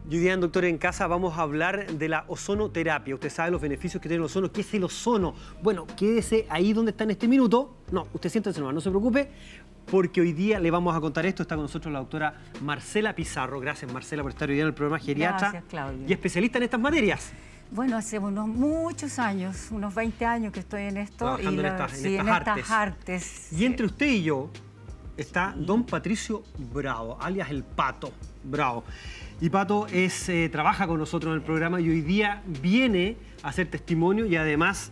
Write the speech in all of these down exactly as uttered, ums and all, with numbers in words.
Y hoy día en Doctor en Casa vamos a hablar de la ozonoterapia. Usted sabe los beneficios que tiene el ozono. ¿Qué es el ozono? Bueno, quédese ahí donde está en este minuto. No, usted siéntese nomás, no se preocupe, porque hoy día le vamos a contar esto. Está con nosotros la doctora Marcela Pizarro. Gracias, Marcela, por estar hoy día en el programa Geriatra. Gracias, Claudia. Y especialista en estas materias. Bueno, hace unos muchos años, unos veinte años que estoy en esto. Trabajando y en, la, estas, en sí, estas en artes. estas artes. Y entre usted y yo está don Patricio Bravo, alias el Pato Bravo. Y Pato es, eh, trabaja con nosotros en el programa y hoy día viene a hacer testimonio y además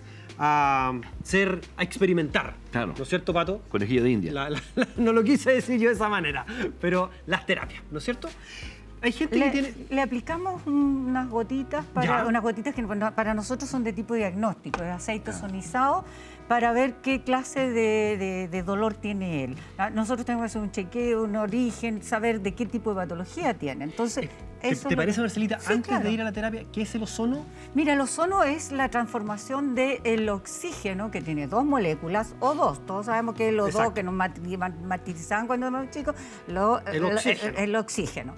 a ser, a experimentar. Claro. ¿No es cierto, Pato? Conejillo de India. La, la, la, no lo quise decir yo de esa manera, pero las terapias, ¿no es cierto? Hay gente le, que tiene... Le aplicamos unas gotitas, para, ¿Ya? unas gotitas que para nosotros son de tipo diagnóstico, de aceite Claro. ozonizado, para ver qué clase de, de, de dolor tiene él. Nosotros tenemos que hacer un chequeo, un origen, saber de qué tipo de patología tiene. Entonces, ¿Te, eso te lo- parece, Marcelita, Sí, antes claro. de ir a la terapia, qué es el ozono? Mira, el ozono es la transformación del oxígeno, que tiene dos moléculas, o dos. Todos sabemos que los Exacto. dos que nos mati- ma- martirizaban cuando éramos chicos, lo- El oxígeno. el- el oxígeno.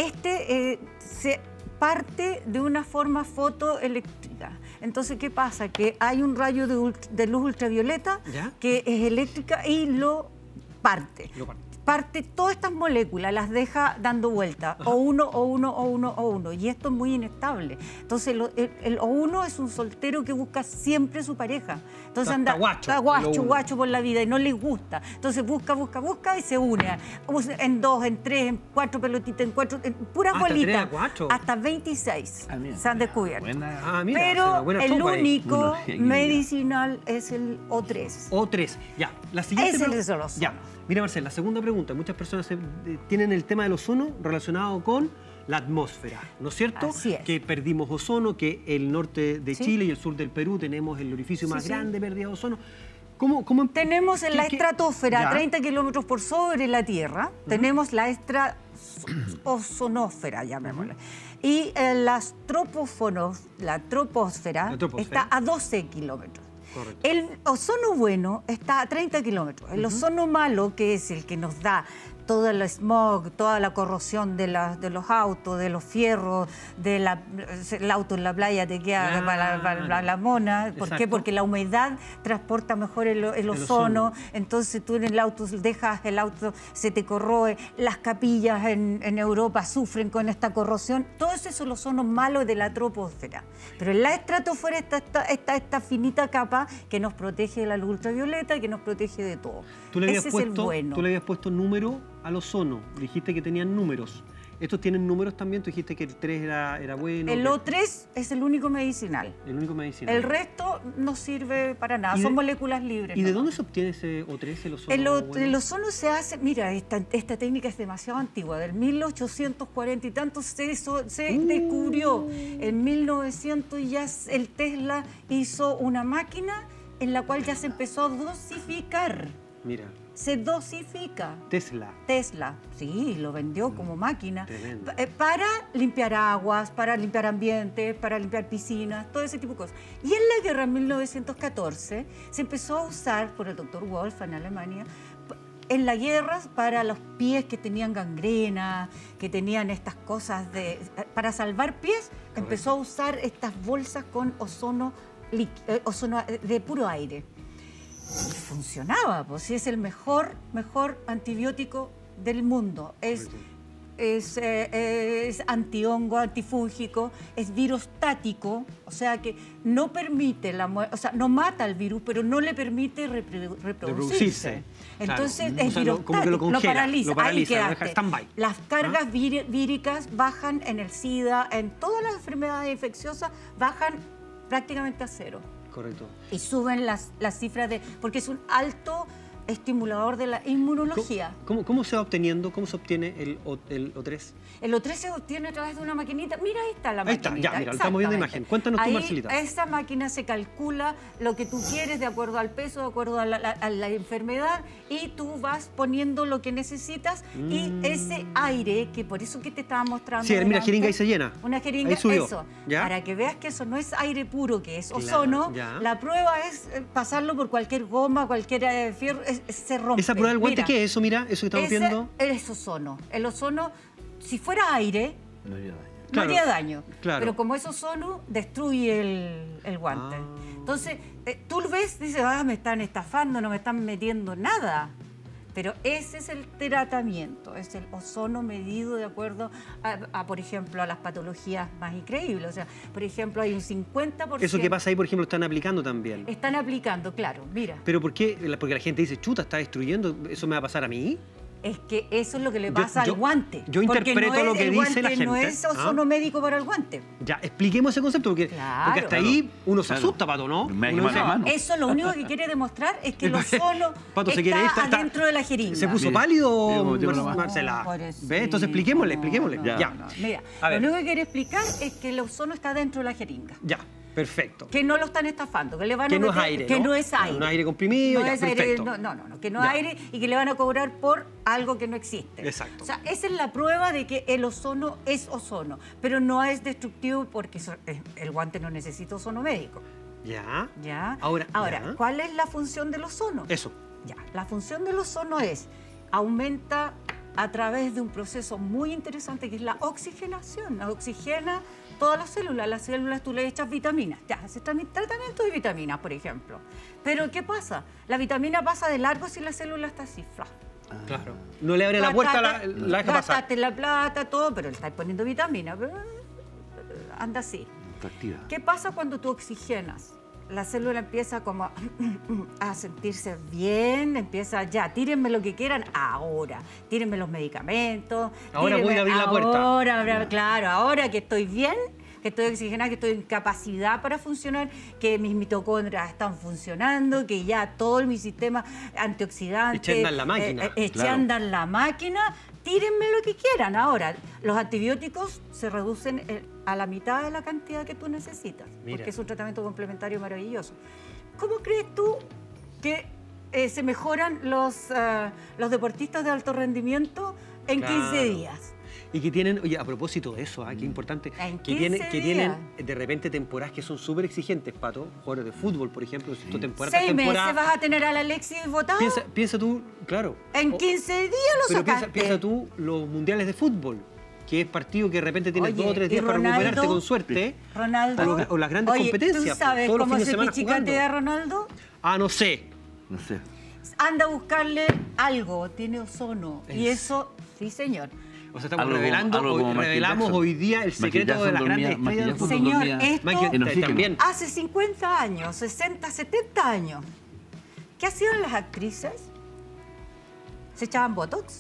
Este eh, se parte de una forma fotoeléctrica. Entonces, ¿qué pasa? Que hay un rayo de, ult- de luz ultravioleta ¿Ya? que es eléctrica y lo parte. Lo parte. Parte todas estas moléculas, las deja dando vuelta, o uno, o uno, o uno, o uno, y esto es muy inestable. Entonces, lo- el, el o uno es un soltero que busca siempre su pareja. Entonces Está- anda está guacho, está guacho, lo uno. guacho por la vida y no les gusta. Entonces busca, busca, busca y se une. Usa En dos, en tres, en cuatro pelotitas, en cuatro, en puras Hasta tres bolitas. a cuatro. Hasta veintiséis Ah, mira, se han mira, descubierto. buena- Ah, mira, hace una Pero buena el tropa ahí. único Bueno, aquí, mira. medicinal es el O tres. O tres. Ya, la siguiente... Ese pregu- es el ozono. Ya, mira, Marcela, la segunda pregunta. Muchas personas se- eh, tienen el tema del ozono relacionado con la atmósfera, ¿no es cierto? Así es. Que perdimos ozono, que el norte de Sí. Chile y el sur del Perú tenemos el orificio Sí, más sí. grande, pérdida de ozono. ¿Cómo, cómo Tenemos en qué- la qué- estratosfera, Ya. a treinta kilómetros por sobre la Tierra, tenemos la extraozonósfera, llamémosla. Y eh, las tropófonos, la troposfera, La troposfera. está a doce kilómetros. Correcto. El ozono bueno está a treinta kilómetros. El ozono malo, que es el que nos da todo el smog, toda la corrosión de, la- de los autos, de los fierros, de la, el auto en la playa te queda Claro. para, para la, la mona. ¿Por Exacto. qué? Porque la humedad transporta mejor el, el ozono. ozono. Entonces tú en el auto dejas el auto, se te corroe. Las capillas en, en Europa sufren con esta corrosión. Todo eso es el ozono malo de la troposfera. Pero en la estratosfera está esta, esta, esta finita capa que nos protege de la luz ultravioleta y que nos protege de todo. Tú le habías Ese puesto, es el bueno. tú le habías puesto número al ozono. Dijiste que tenían números. ¿Estos tienen números también? Tú dijiste que el tres era, era bueno. El que- O tres es el único medicinal. el único medicinal. El resto no sirve para nada, ¿Y son de- moléculas libres. ¿Y de nomás. dónde se obtiene ese O tres, el ozono? El, o- bueno? el ozono se hace, mira, esta, esta técnica es demasiado antigua, del mil ochocientos cuarenta y tantos se, hizo- se Uh. descubrió. En mil novecientos ya s- el Tesla hizo una máquina en la cual ya se empezó a dosificar. Mira, Se dosifica. Tesla. Tesla, sí, lo vendió como máquina Tremendo. pa- eh, para limpiar aguas, para limpiar ambientes, para limpiar piscinas, todo ese tipo de cosas. Y en la guerra en mil novecientos catorce se empezó a usar por el doctor Wolf en Alemania p- en la guerra para los pies que tenían gangrena, que tenían estas cosas de... Para salvar pies, empezó a usar estas bolsas con ozono, líqui- eh, ozono eh, de puro aire. Y funcionaba, pues sí, es el mejor, mejor antibiótico del mundo. Es, es, eh, es antihongo, antifúngico, es virostático, o sea que no permite la muerte, o sea, no mata al virus, pero no le permite repro- reproducirse. Reproducirse, Entonces claro. es O sea, lo- como que lo virostático, congela, paraliza, lo paraliza, ahí lo deja quedaste. stand-by. Las cargas ¿Ah? víri- víricas bajan en el SIDA, en todas las enfermedades infecciosas, bajan prácticamente a cero. Correcto. Y suben las, las cifras de... porque es un alto estimulador de la inmunología. ¿Cómo, cómo se va obteniendo, cómo se obtiene el O, el O tres? El O tres se obtiene a través de una maquinita. Mira, ahí está la Ahí está, maquinita. ya, mira, estamos viendo exactamente. imagen. Cuéntanos tú, Ahí, Marcelita. Esa máquina se calcula lo que tú quieres de acuerdo al peso, de acuerdo a la, la- a la enfermedad, y tú vas poniendo lo que necesitas y Mm. ese aire, que por eso que te estaba mostrando... Sí, mira, delante, jeringa ahí se llena. Una jeringa, Ahí subió. eso. ¿Ya? Para que veas que eso no es aire puro, que es Claro, ozono. ya. La prueba es eh, pasarlo por cualquier goma, cualquier eh, fierro, es- es- se rompe. ¿Esa prueba del guante Mira, qué es eso? Mira, eso que estamos ese viendo. es ozono. El ozono, si fuera aire, No había daño. Claro, no haría daño. claro. Pero como es ozono, destruye el, el guante. Ah. Entonces, eh, tú lo ves, dices, ah, me están estafando, no me están metiendo nada. Pero ese es el tratamiento, es el ozono medido de acuerdo a, a, por ejemplo, a las patologías más increíbles. O sea, por ejemplo, hay un cincuenta por ciento... Eso que pasa ahí, por ejemplo, lo están aplicando también. Están aplicando, claro, mira. ¿Pero por qué? Porque la gente dice, chuta, está destruyendo, ¿eso me va a pasar a mí? Es que eso es lo que le Yo- pasa yo- al guante. yo Porque interpreto no es- lo que el dice guante la gente, no es ozono ¿ah? médico para el guante. Ya, expliquemos ese concepto, porque, Claro. porque hasta ahí uno se Claro. asusta, Pato, ¿no? Me Uno quema dice, la mano. Eso lo único que quiere demostrar es que el ozono Pato, se está quiere ir, está- está- adentro de la jeringa. ¿Se puso Mire, pálido, mire cómo Mar- tengo la mano. Marcela? pobrecito, ¿Ve? Entonces expliquémosle, no, expliquémosle. no, Ya, no. Mira, A ver. lo único que quiere explicar es que el ozono está dentro de la jeringa. ya, perfecto. Que no lo están estafando, que le van Que a no es meter- aire, que ¿no? no es aire. No es aire comprimido, No ya, es aire, perfecto. no, no, no, no, que no Ya. es aire y que le van a cobrar por algo que no existe. Exacto. O sea, esa es la prueba de que el ozono es ozono, pero no es destructivo porque eso- eh, el guante no necesita ozono médico. Ya. ¿Ya? Ahora, Ahora ya. ¿cuál es la función del ozono? Eso. Ya, la función del ozono es, aumenta a través de un proceso muy interesante que es la oxigenación. La oxigena todas las células. Las células tú le echas vitaminas. Ya, haces trami- tratamiento de vitaminas, por ejemplo. Pero ¿qué pasa? La vitamina pasa de largo si la célula está así, fla. Claro. No le abre la puerta, la, la deja pasar. Gastaste la plata, todo, pero le estás poniendo vitamina. Pero, eh, anda así. Está activa. ¿Qué pasa cuando tú oxigenas? La célula empieza como a, a sentirse bien, empieza ya, tírenme lo que quieran ahora, tírenme los medicamentos. Ahora tírenme- voy a abrir la puerta. Ahora, ahora, claro, ahora que estoy bien, que estoy oxigenada, que estoy en capacidad para funcionar, que mis mitocondrias están funcionando, que ya todo mi sistema antioxidante... Eché a andar la máquina. eh, eh, eché Claro. a andar la máquina, tírenme lo que quieran. Ahora, los antibióticos se reducen eh, a la mitad de la cantidad que tú necesitas, Mira. porque es un tratamiento complementario maravilloso. ¿Cómo crees tú que eh, se mejoran los, ah, los deportistas de alto rendimiento en Claro. quince días? Y que tienen, oye, a propósito de eso, ¿ah? Qué importante, En que, tienen, quince que tienen días. de repente temporadas que son súper exigentes, Pato, jugadores de fútbol, por ejemplo, si tu temporada ¿Seis meses temporada, vas a tener al Alexis votado? piensa, piensa tú, claro. En o- quince días lo Pero piensa, sacaste. piensa tú los mundiales de fútbol, que es partido que de repente tienes Oye, dos o tres y días para Ronaldo, recuperarte con suerte. Ronaldo. O los- o las grandes Oye, competencias, ¿tú sabes todos los cómo fines de se semana pichicatea jugando. Ronaldo? Ah, no sé. No sé. Anda a buscarle algo, tiene ozono. Y Es- eso, sí señor. O sea, estamos Algo como- revelando, algo hoy- como Michael revelamos Jackson. hoy día el Michael secreto de Jackson las dormía- grandes estrellas del Michael fútbol. Jackson Señor, dormía esto- Michael, en oxígeno. también. Hace cincuenta años, sesenta, setenta años, ¿qué hacían las actrices? ¿Se echaban botox?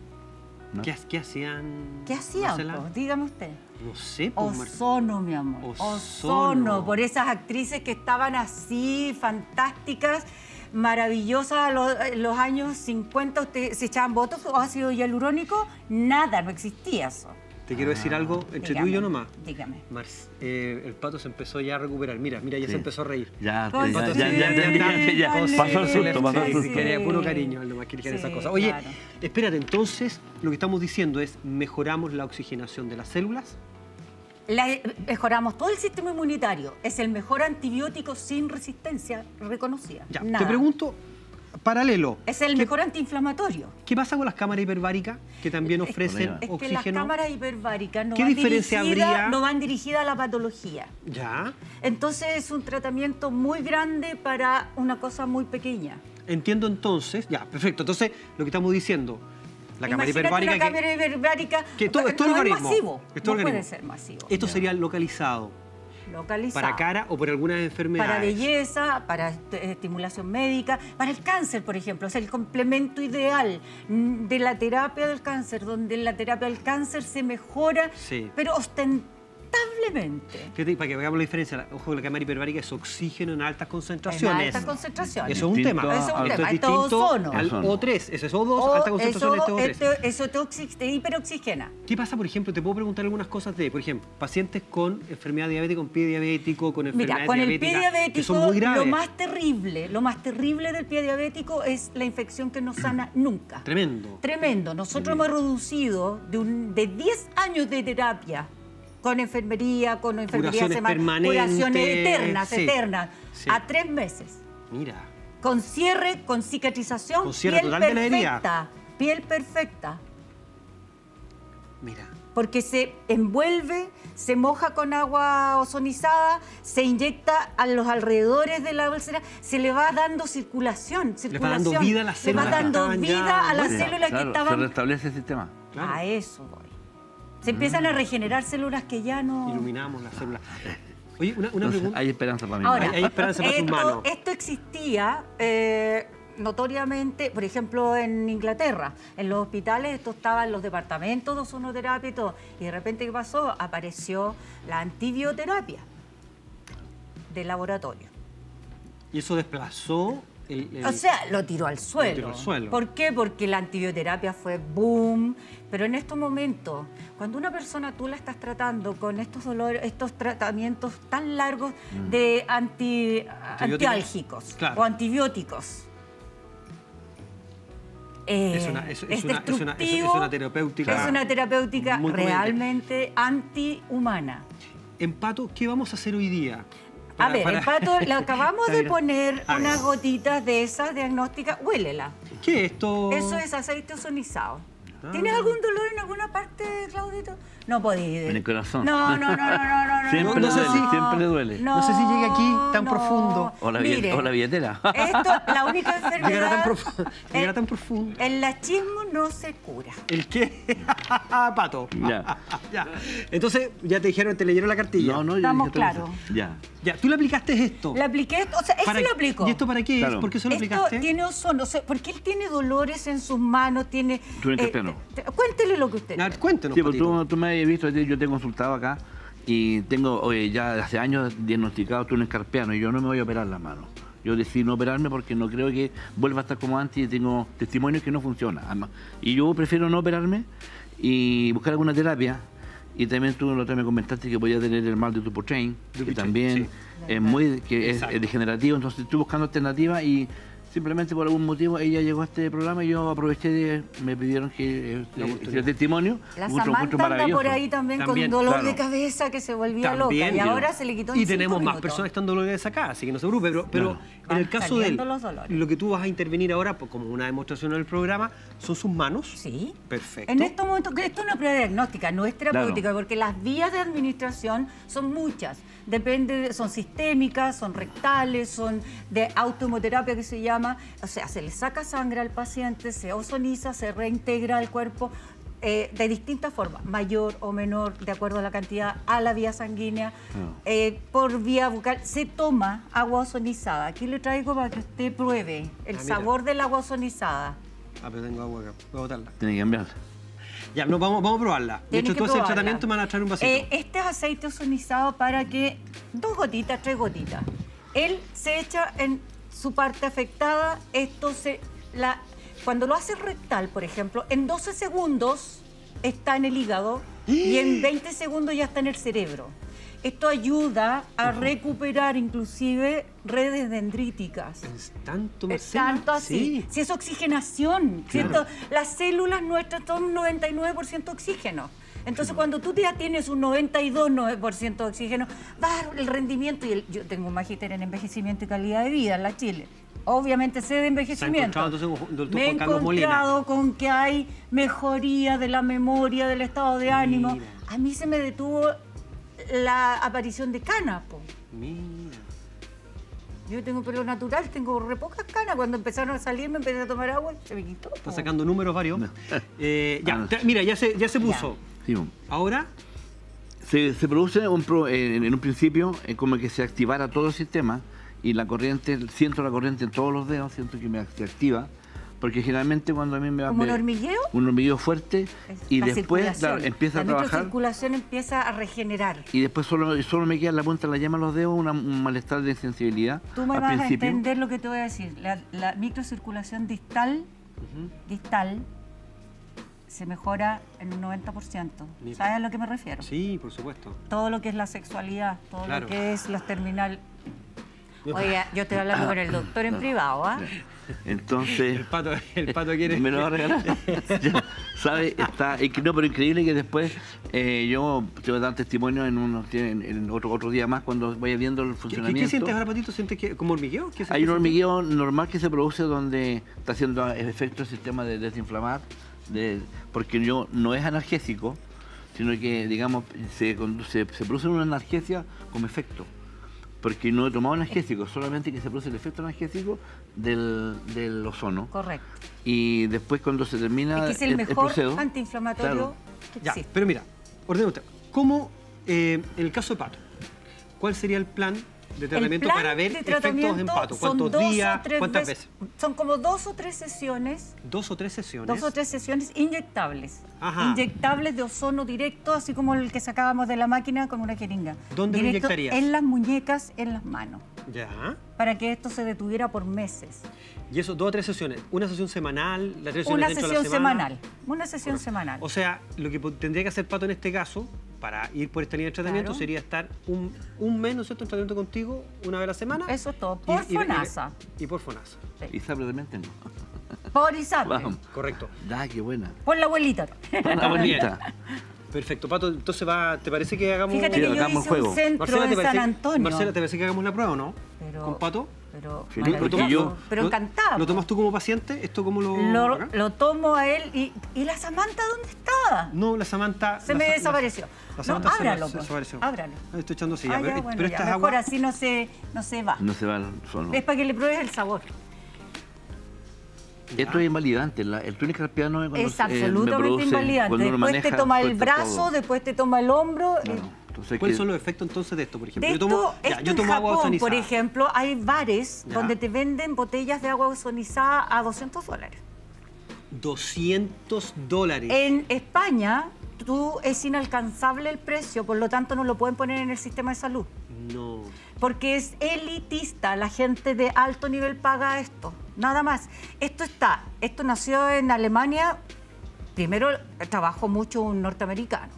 ¿No? ¿Qué, qué hacían? ¿Qué hacían? Marcela? po? Dígame usted. No sé, pues, Mar- Ozono, mi amor. Ozono. Ozono. Por esas actrices que estaban así, fantásticas, maravillosas a los, los años cincuenta. ¿Usted se echaban botox o ácido hialurónico? Nada, no existía eso. Te quiero decir algo entre tú Dígame, y yo nomás. Dígame. Marc- eh, el Pato se empezó ya a recuperar. Mira, mira, ya Sí. se empezó a reír. Ya, Con- ya, ya, sí, ya, ya, ya, ya, dale. pasó el susto, pasó el Sí, susto. quería puro cariño, nomás que quería Sí, esas cosas. Oye, claro. espérate, entonces lo que estamos diciendo es mejoramos la oxigenación de las células. La- mejoramos todo el sistema inmunitario. Es el mejor antibiótico sin resistencia reconocida. Ya, Nada. te pregunto, paralelo. Es el ¿qué, mejor antiinflamatorio. ¿Qué pasa con las cámaras hiperbáricas que también Es- ofrecen Es que las oxígeno? cámaras hiperbáricas no, ¿Qué van diferencia dirigidas- habría? no van dirigidas a la patología. Ya, Entonces es un tratamiento muy grande para una cosa muy pequeña. entiendo entonces. Ya, perfecto. Entonces, lo que estamos diciendo, la cámara Imagínate hiperbárica una que- cámara hiperbárica que todo- no es todo es organismo. masivo. Es todo no organismo. puede ser masivo. esto sería localizado Localizado. para cara o por algunas enfermedades. Para belleza, para est- estimulación médica, para el cáncer, por ejemplo. Es el complemento ideal mm, de la terapia del cáncer, donde la terapia del cáncer se mejora, Sí. pero ostentablemente. Fíjate, para que veamos la diferencia, la- ojo, la cámara hiperbárica es oxígeno en altas concentraciones. En altas concentraciones. Eso es un Distinto tema. a- Eso es un Esto tema. es Esto es distinto ozono. al Ozono. O tres. Ese es O dos, O alta concentración, este O tres. esto- eso te, oxi- te hiperoxigena. ¿Qué pasa, por ejemplo? Te puedo preguntar algunas cosas de, por ejemplo, pacientes con enfermedad diabética, con pie diabético, con enfermedades Mira, con el pie diabéticas, que diabético, son muy graves. lo más terrible, lo más terrible del pie diabético es la infección que no sana nunca. Tremendo. Tremendo. Nosotros hemos reducido de, un, de diez años de terapia con enfermería, con enfermería Curaciones sema- permanentes, curaciones eternas, sí, eternas, sí. a tres meses. Mira, Con cierre, con cicatrización, Con cierre piel total de la herida. perfecta, piel perfecta. mira. porque se envuelve, se moja con agua ozonizada, se inyecta a los alrededores de la úlcera, se le va dando circulación, circulación. Le va dando vida a las Le va células que dando estaban vida ya a las Sí, células claro, que estaban... Se restablece el sistema. Claro. A eso voy. Se empiezan a regenerar células que ya no... Iluminamos las células. Oye, una, una Entonces, pregunta. hay esperanza para mí. Ahora, Hay- hay esperanza para sus esto, manos. esto existía eh, notoriamente, por ejemplo, en Inglaterra. En los hospitales esto estaba en los departamentos de ozonoterapia y todo. Y de repente, ¿qué pasó? Apareció la antibioterapia del laboratorio. Y eso desplazó el... el- O sea, lo tiró al suelo. tiró al suelo. ¿Por qué? Porque la antibioterapia fue boom. Pero en estos momentos, cuando una persona tú la estás tratando con estos dolores, estos tratamientos tan largos de anti, antiálgicos Claro. o antibióticos, eh, Es una- es- es es una- es una- es- es destructivo, una terapéutica es una terapéutica muy conveniente. realmente antihumana. En Pato, ¿qué vamos a hacer hoy día? A Para- ver, para- el Pato, le acabamos Está de bien. poner A ver. unas gotitas de esas diagnósticas. Huélela. ¿Qué es esto? Eso es aceite ozonizado. Ah. ¿Tienes algún dolor en alguna parte, Claudito? No podía. En el corazón. No, no, no, no, no, no, no. Siempre le duele, siempre le duele. No sé si llegue aquí tan no. profundo. O la, billet- Mire, o la billetera. Esto, la única enfermedad... Llegará tan, profu- llegará el- tan profundo. El lachismo no se cura. ¿El qué? Pato. Ya. Ya. Entonces, ya te dijeron, te leyeron la cartilla. No, no, yo Estamos dije otra claros. cosa. Ya. Ya, tú le aplicaste esto. Le apliqué esto, o sea, Para- ese lo aplicó. ¿Y esto para qué Claro. es? ¿Por qué se lo Esto aplicaste? tiene ozono, o sea, porque él tiene dolores en sus manos, tiene... Tú eres campeón. te- te- Cuéntele lo que usted... A ver, cuéntenos, Sí, porque Patito. tú, tú me habías visto, yo te he consultado acá y tengo oye, ya hace años diagnosticado túnel carpiano y yo no me voy a operar la mano. Yo decidí no operarme porque no creo que vuelva a estar como antes y tengo testimonios que no funciona. Además, y yo prefiero no operarme y buscar alguna terapia. Y también tú la otra vez me comentaste que podía tener el mal de Dupuytren, que Dupuytren, también sí. es muy que es, Exacto. es degenerativo. Entonces estoy buscando alternativas y simplemente por algún motivo ella llegó a este programa y yo aproveché de, me pidieron que La eh, oportunidad. hiciera testimonio. La Encuentro- Samantha encuentro anda por maravilloso. ahí también, También, con dolor claro. de cabeza que se volvía También, loca. Y pero- ahora se le quitó en Y cinco tenemos más minutos. personas que están doloridas acá, así que no se preocupe. Pero, pero Claro. en el Van caso de él, saliendo los dolores. lo que tú vas a intervenir ahora, pues, como una demostración en el programa, son sus manos. Sí. Perfecto. En estos momentos, que esto es una prueba diagnóstica, no es terapéutica, porque las vías de administración son muchas. Depende, de- son sistémicas, son rectales, son de autohemoterapia que se llama. O sea, se le saca sangre al paciente, se ozoniza, se reintegra al cuerpo eh, de distintas formas, mayor o menor, de acuerdo a la cantidad, a la vía sanguínea, Claro. eh, por vía bucal. Se toma agua ozonizada. Aquí le traigo para que usted pruebe el Ah, mira. sabor del agua ozonizada. Ah, pero tengo agua acá. Voy a botarla. Tiene que cambiar. Ya, no, vamos, vamos a probarla. De Tiene hecho, que tú haces el probarla. tratamiento y me van a traer un vasito. Eh, este es aceite ozonizado para que dos gotitas, tres gotitas. Él se echa en su parte afectada. Esto se, la, cuando lo hace rectal, por ejemplo, en doce segundos está en el hígado y en veinte segundos ya está en el cerebro. Esto ayuda a recuperar inclusive redes dendríticas. Es tanto, Es Marcela. tanto así. Sí. Si es oxigenación, Claro. ¿cierto? Las células nuestras son noventa y nueve por ciento oxígeno. Entonces, cuando tú ya tienes un noventa y dos por ciento de oxígeno, va el rendimiento. Y el- yo tengo un magíster en envejecimiento y calidad de vida en la Chile. Obviamente sé de envejecimiento. encontrado entonces con doctor Me he Juan Carlos Molina. encontrado con que hay mejoría de la memoria, del estado de ánimo. Mira. A mí se me detuvo la aparición de canas, po. Mira. Yo tengo pelo natural, tengo re pocas canas. Cuando empezaron a salir me empecé a tomar agua y se me quitó. Está po. sacando números varios. Eh, ya, Ah, no. te- mira, ya se, ya se puso. Sí, bueno. Ahora, Se, se produce un pro- en, en un principio eh, como que se activara todo el sistema y la corriente, siento la corriente en todos los dedos, siento que me, se activa, porque generalmente cuando a mí me va ¿Como un me- hormigueo? un hormigueo fuerte Es y la después circulación. claro, empieza a la trabajar microcirculación empieza a regenerar. y después solo, solo me queda en la punta de la llama los dedos una- un malestar de insensibilidad Tú me al vas principio. a entender lo que te voy a decir. La, la microcirculación distal, distal se mejora en un noventa por ciento. Mira. ¿Sabes a lo que me refiero? sí, por supuesto. Todo lo que es la sexualidad, todo Claro. lo que es los terminal. Oye, yo estoy hablando con el doctor en privado, ¿ah? Entonces El pato, el pato quiere. me lo va a regalar. Ya, ¿sabe? Está, es que no, pero increíble que después eh, yo te voy a dar testimonio en, unos, en, en otro, otro día más cuando vaya viendo el ¿Qué, qué, funcionamiento. qué sientes ahora, Patito? ¿Sientes que como hormigueo? ¿Qué Hay un sientes? hormigueo normal que se produce donde está haciendo efecto el sistema de desinflamar, de, porque yo no es analgésico, sino que, digamos, se, se, se produce una analgesia como efecto. Porque no he tomado analgésico, solamente que se produce el efecto analgésico del, del ozono. Correcto. Y después cuando se termina es que es el, el, mejor el proceso, antiinflamatorio claro. que Ya, existe. pero mira, ordena usted. ¿Cómo, eh, en el caso de Pato, cuál sería el plan de tratamiento El plan para ver de efectos en tratamiento Pato? son ¿Cuántos dos o días? tres ¿Cuántas veces- veces? Son como dos o tres sesiones, ¿Dos o tres sesiones? dos o tres sesiones inyectables. Ajá. Inyectables de ozono directo, así como el que sacábamos de la máquina con una jeringa. ¿Dónde lo Directo inyectarías? En las muñecas, en las manos, Ya. para que esto se detuviera por meses. Y eso, dos o tres sesiones. ¿Una sesión semanal? ¿Las tres sesiones Una dentro de sesión la semana? semanal. Una sesión semanal. O sea, lo que po- tendría que hacer Pato en este caso, para ir por esta línea de tratamiento, Claro. sería estar un, un mes, ¿no es cierto?, en tratamiento contigo, una vez a la semana. Eso es todo. Y- Por y- y- FONASA. Y, por FONASA. y sabe también tengo. Por ISAPRE. Vamos. Correcto. Ah, qué buena. Por la abuelita. Una bonita. Perfecto. Pato, entonces va, ¿te parece que hagamos... Fíjate Sí, que yo hagamos hice juego. un centro Marcela, ¿te en parece, San Antonio. Marcela, ¿te parece que hagamos la prueba o no? Pero- ¿Con Pato? Pero, Sí, maravilloso. porque yo- pero ¿Lo- encantada. ¿Lo tomas tú como paciente? ¿Esto cómo lo...? Lo, acá? lo tomo a él y, ¿y la Samantha dónde está? No, la Samantha... Se la me Sa- la- desapareció. La No, Samantha se- ábralo, se pues. desapareció. Ábralo. Ah, estoy echando así. Ah, ya, ya, pero, bueno, pero ya. esta es Mejor agua... así no se, no se va. No se va el solo. Es para que le pruebes el sabor. Esto es invalidante. La- el túnel carpiano es cuando Es se- eh, me absolutamente produce- invalidante. cuando uno Después te maneja, toma el cuesta brazo, todo. después te toma el hombro. Claro. eh, Entonces, ¿Cuáles que- son los efectos entonces de esto, por ejemplo? De yo esto, tomo, ya, esto yo en tomo agua Japón, ozonizada. por ejemplo, hay bares Ya. donde te venden botellas de agua ozonizada a doscientos dólares. doscientos dólares. En España, tú es inalcanzable el precio, por lo tanto no lo pueden poner en el sistema de salud. No. Porque es elitista, la gente de alto nivel paga esto, nada más. Esto está, esto nació en Alemania, primero trabajó mucho un norteamericano,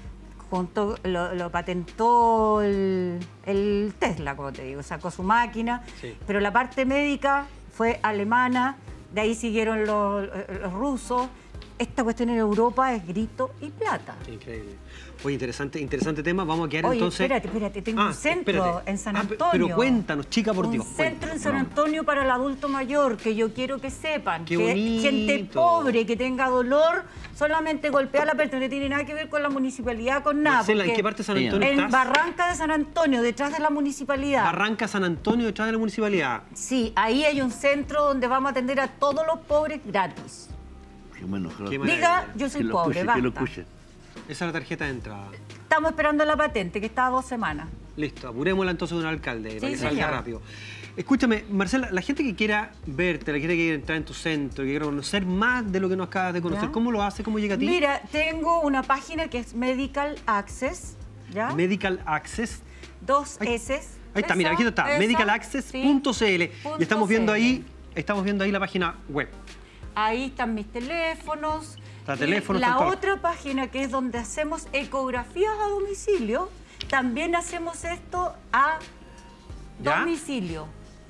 junto, lo, lo patentó el, el Tesla, como te digo, sacó su máquina, Sí. pero la parte médica fue alemana, de ahí siguieron los, los rusos. Esta cuestión en Europa es grito y plata. Qué increíble. Oye, interesante, interesante tema. Vamos a quedar Oye, entonces... espérate, espérate, tengo Ah, un centro espérate. en San Ah, pe- Antonio. pero cuéntanos, chica, por un Dios. centro en cuéntanos. San Antonio para el adulto mayor, que yo quiero que sepan. Qué que bonito. gente pobre que tenga dolor solamente golpea la puerta, no tiene nada que ver con la municipalidad, con nada. Marcela, ¿en porque qué parte de San Sí, Antonio En estás? Barranca de San Antonio, detrás de la municipalidad. Barranca San Antonio, detrás de la municipalidad. Sí, ahí hay un centro donde vamos a atender a todos los pobres gratis. Qué bueno, ojalá- Qué Diga, maravilla. yo soy que lo pobre, escuche, que lo basta. escuche. Esa es la tarjeta de entrada. Estamos esperando la patente, que está a dos semanas. Listo, apurémosla entonces de un alcalde, para que salga señor. rápido. Escúchame, Marcela, la gente que quiera verte, la gente que quiera entrar en tu centro, que quiera conocer más de lo que nos acabas de conocer, ¿Ya? ¿cómo lo hace? ¿Cómo llega a ti? Mira, tengo una página que es Medical Access, ¿ya? Medical Access. Dos Ahí- S. Ahí está, mira, aquí está, medical access punto c l. punto Y estamos viendo C L. ahí, estamos viendo ahí la página web. Ahí están mis teléfonos. Está Y teléfono, La está todo. otra página que es donde hacemos ecografías a domicilio, también hacemos esto a ¿Ya? domicilio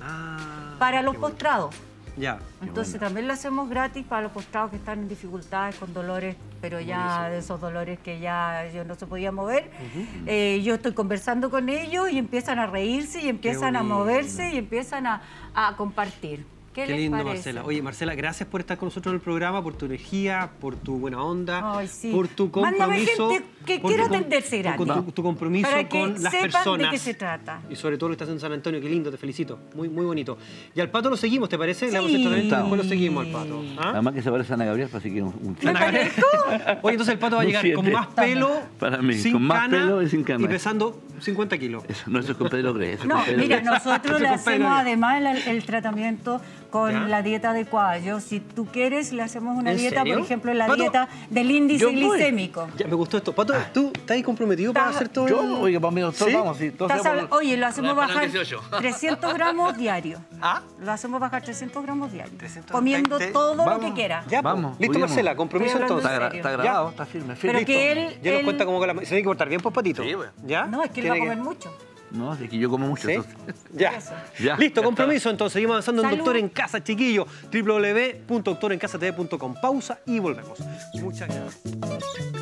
Ah, para los qué bueno. postrados. Ya. Entonces también lo hacemos gratis para los postrados que están en dificultades con dolores, pero ya de esos dolores que ya yo no se podía mover. Eh, yo estoy conversando con ellos y empiezan a reírse y empiezan a bonito. moverse y empiezan a, a compartir. ¿Qué, Qué les lindo, parece? Marcela. Oye, Marcela, gracias por estar con nosotros en el programa, por tu energía, por tu buena onda, Ay, sí. por tu Mándame compromiso. gente que por quiera tu com- atenderse por gratis. tu, tu compromiso Para que con las sepan de personas. qué se trata. Y sobre todo lo que estás en San Antonio, qué lindo, te felicito. Muy, muy bonito. Y al Pato lo seguimos, ¿te parece? Le damos el Sí. tratamiento y después lo seguimos al Pato. ¿Ah? Además que se parece a Ana Gabriel, así que un, un ¿Me parezco? Oye, entonces el Pato va a Un llegar con siete. más pelo, Para mí, sin con más cana, pelo y sin cana. y pesando cincuenta kilos. Eso, no, eso es con Pedro Grey. eso es No, con Pedro mira, Grey. nosotros le Ese compadre hacemos no es. además el, el tratamiento con ¿Ya? la dieta adecuada. Yo, si tú quieres, le hacemos una ¿En dieta, serio? por ejemplo, la Pato, dieta del índice yo voy. glicémico. Ya, me gustó esto. Pato, ¿tú estás ahí comprometido para Estás- hacer todo Yo, el- oiga, para mi doctor, ¿Sí? vamos, sí. todos Estás hacemos- habla- Oye, lo hacemos Para el bajar dieciocho. trescientos gramos diarios. ¿Ah? Lo hacemos bajar trescientos gramos diarios. trescientos Comiendo veinte. todo lo Vamos. que quiera. Ya, Vamos, pues. Listo, cuidemos. Marcela, compromiso Estoy hablando entonces. Está, gra- está ¿En serio? grabado, Ya. está firme, Pero firme. que él... Ya nos él- cuenta cómo con la... Se tiene que portar bien, pues, Patito. Sí, güey. ¿Ya? No, es que él va a Tiene comer mucho. No, es que yo como mucho. ¿Sí? entonces. Ya. Eso. Ya, Listo, ya compromiso entonces. Seguimos avanzando en Salud. Doctor en Casa, chiquillo. w w w punto doctor en casa t v punto com. Pausa y volvemos. Muchas gracias.